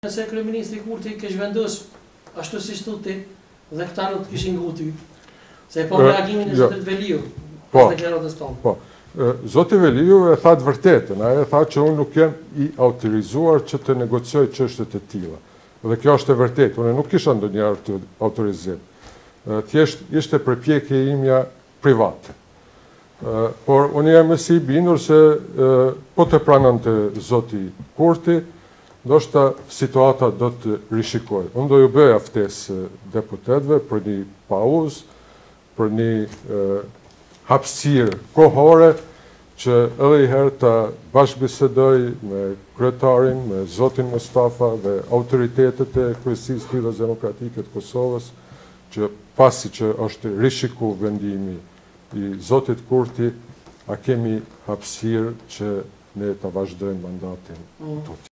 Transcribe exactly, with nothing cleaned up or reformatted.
Nëse kryeministri Kurti kesh vendos ashtu siç thotë dhe këta nuk kishin nguty. Se po reagimin e zotit Veliu. Po. Deklaratës tonë. Po. Zoti Veliu e tha të vërtetën, ai e tha që unë nuk jam i autorizuar që të negocioj çështjet e tilla. Dhe kjo është e vërtetë, unë nuk kisha ndonjëherë autorizim. Thjesht ishte përpjekje imja private. Por unë jam më si i bindur se po të pranonte zoti Kurti, ndoshta situata do të rishikojë. Unë do ju bëja ftesë deputetëve për një pauzë, për një hapësirë kohore që edhe i herë të bashkëbisedoj me kryetarin, me zotin Mustafa dhe autoritetet e Kryesisë Lidhjes Demokratike të Kosovës, që pasi që është rishiku vendimi i zotit Kurti, a kemi hapësirë që ne të vazhdojmë mandatin tonë.